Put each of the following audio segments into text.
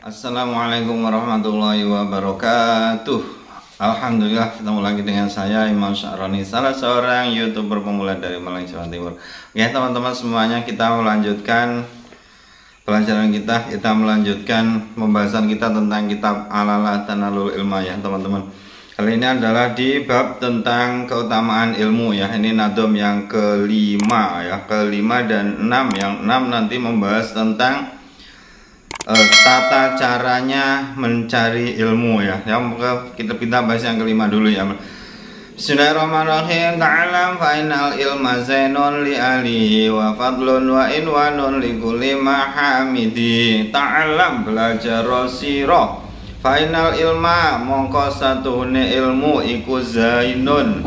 Assalamualaikum warahmatullahi wabarakatuh. Alhamdulillah ketemu lagi dengan saya Imam Sya'roni, salah seorang YouTuber pemula dari Malang, Jawa Timur. Ya teman-teman semuanya, kita melanjutkan pelajaran kita melanjutkan pembahasan kita tentang kitab Alalah Tanalul Ilma ya teman-teman. Kali ini adalah di bab tentang keutamaan ilmu ya. Ini nadom yang kelima ya, kelima dan enam. Yang enam nanti membahas tentang tata caranya mencari ilmu ya. Yang kita bahas yang kelima dulu ya. Bismillahirrahmanirrahim. Ta'alam fa innal ilma zainun li alihi wa fadlun wa inwanun li kulli mahamidi. Ta'alam, belajar sira. Fa innal ilma mongko satune ilmu iku zainun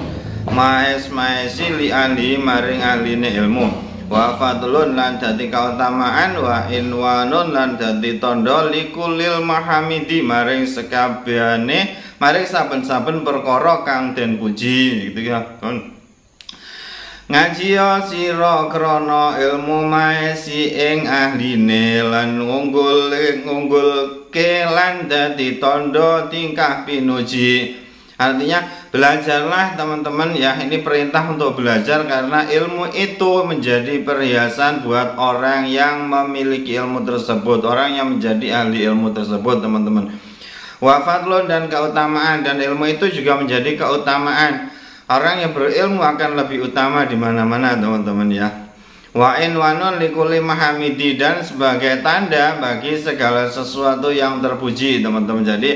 maesi li alihi maring aline ilmu. Wa fadlun lan dadi kautamaan, wa inwanun lan dadi tandha likulil mahamidi maring sekabehane maring saben-saben perkara kang den puji gitu ya. Ngaji sira krana ilmu maesi ing ahline lan ngunggulke lan dadi tandha tingkah pinuji. Artinya belajarlah teman-teman ya, ini perintah untuk belajar karena ilmu itu menjadi perhiasan buat orang yang memiliki ilmu tersebut, orang yang menjadi ahli ilmu tersebut teman-teman. Wa fadlun dan keutamaan, dan ilmu itu juga menjadi keutamaan. Orang yang berilmu akan lebih utama di mana-mana teman-teman ya. Wa inwanun likulli mahamidi, dan sebagai tanda bagi segala sesuatu yang terpuji teman-teman. Jadi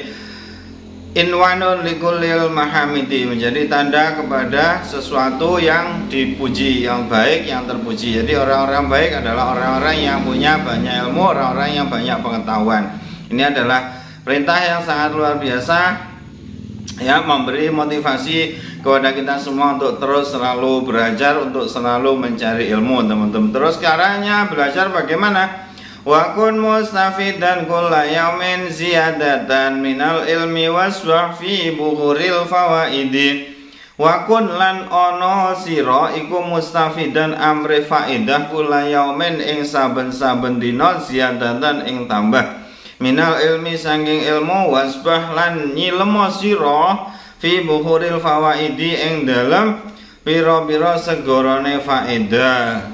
inwanun likulil mahamidi menjadi tanda kepada sesuatu yang dipuji, yang baik, yang terpuji. Jadi orang-orang baik adalah orang-orang yang punya banyak ilmu, orang-orang yang banyak pengetahuan. Ini adalah perintah yang sangat luar biasa ya, memberi motivasi kepada kita semua untuk terus selalu belajar, untuk selalu mencari ilmu teman-teman. Terus caranya belajar bagaimana? Wa kun mustafidan kulla yaumin ziyadatan minal ilmi waswa fi buhuril fawaidi. Wa kun lan ono sira iku mustafidan amri faidah kulla yaumin ing saben-saben dina ziyadatan ing tambah minal ilmi sanging ilmu, wasbah lan nyilemo sira fi buhuril fawaidi ing dalam pira-pira segorone faedah.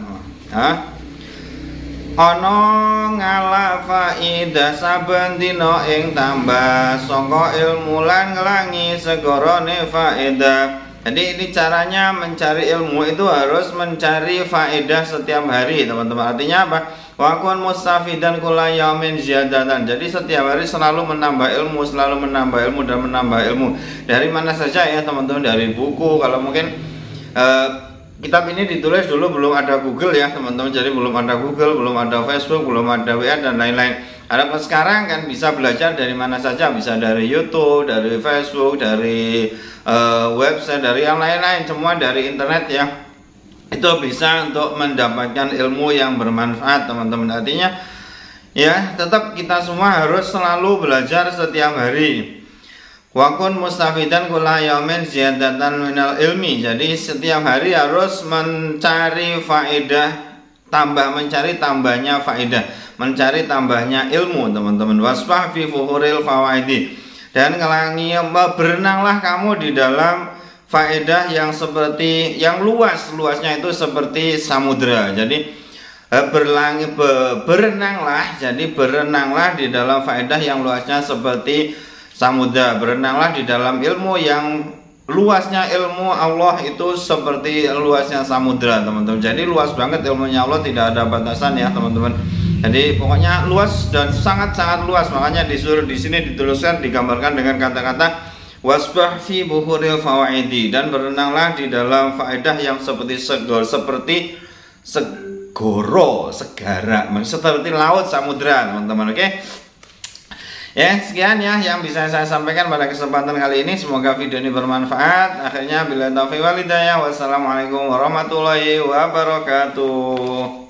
Ana ngala faidah saben dina ing tambah saka ilmu lan nglangi segorone faedah. Jadi ini caranya mencari ilmu itu harus mencari faedah setiap hari teman-teman. Artinya apa? Wa kun mustafidan kulla yaumin ziyadatan. Jadi setiap hari selalu menambah ilmu, selalu menambah ilmu dan menambah ilmu. Dari mana saja ya teman-teman? Dari buku. Kalau mungkin kitab ini ditulis dulu belum ada Google ya teman-teman, jadi belum ada Google, belum ada Facebook, belum ada WA dan lain-lain. Adapun sekarang kan bisa belajar dari mana saja, bisa dari YouTube, dari Facebook, dari website, dari yang lain-lain, semua dari internet ya. Itu bisa untuk mendapatkan ilmu yang bermanfaat teman-teman. Artinya ya tetap kita semua harus selalu belajar setiap hari. Wa kun mustafidan kulla yaumin ziyadatan minal ilmi. Jadi setiap hari harus mencari faedah, mencari tambahnya faedah, mencari tambahnya ilmu teman-teman. Wasbah fi fuhuril fawaidi, dan ngelangi berenanglah kamu di dalam faedah yang seperti yang luasnya itu seperti samudra. Jadi berenanglah, jadi berenanglah di dalam faedah yang luasnya seperti samudra. Berenanglah di dalam ilmu yang luasnya ilmu Allah itu seperti luasnya samudra teman-teman. Jadi luas banget ilmunya Allah, tidak ada batasan ya teman-teman. Jadi pokoknya luas dan sangat-sangat luas. Makanya disuruh di sini dituliskan, digambarkan dengan kata-kata wasbah fi buhuril fawaidi, dan berenanglah di dalam faedah yang seperti segara, seperti laut samudra teman-teman. Oke. Ya, sekian ya yang bisa saya sampaikan pada kesempatan kali ini. Semoga video ini bermanfaat. Akhirnya bila taufiq wal hidayah. Wassalamualaikum warahmatullahi wabarakatuh.